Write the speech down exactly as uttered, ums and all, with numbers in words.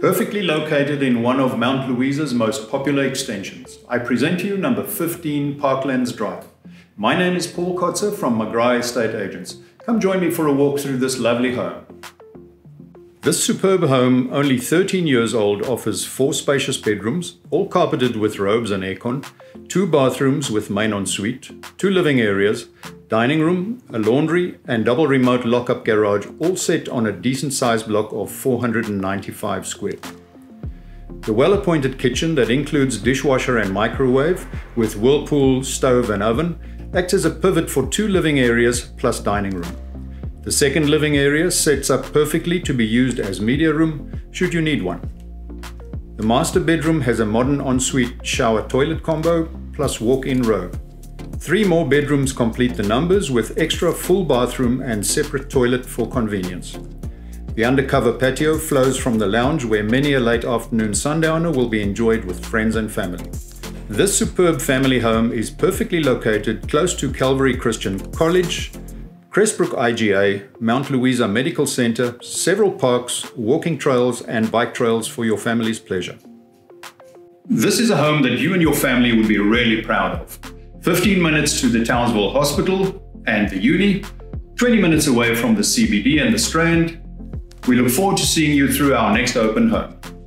Perfectly located in one of Mount Louisa's most popular extensions, I present to you number fifteen Parklands Drive. My name is Paul Kotzer from McGrath Estate Agents. Come join me for a walk through this lovely home. This superb home, only thirteen years old, offers four spacious bedrooms, all carpeted with robes and aircon, two bathrooms with main ensuite, two living areas, dining room, a laundry and double remote lock-up garage, all set on a decent sized block of four hundred ninety-five square. The well-appointed kitchen that includes dishwasher and microwave with whirlpool, stove and oven acts as a pivot for two living areas plus dining room. The second living area sets up perfectly to be used as media room should you need one. The master bedroom has a modern ensuite shower toilet combo plus walk-in robe. Three more bedrooms complete the numbers with extra full bathroom and separate toilet for convenience. The undercover patio flows from the lounge where many a late afternoon sundowner will be enjoyed with friends and family. This superb family home is perfectly located close to Calvary Christian College, Crestbrook I G A, Mount Louisa Medical Center, several parks, walking trails and bike trails for your family's pleasure. This is a home that you and your family would be really proud of. fifteen minutes to the Townsville Hospital and the uni, twenty minutes away from the C B D and the Strand. We look forward to seeing you through our next open home.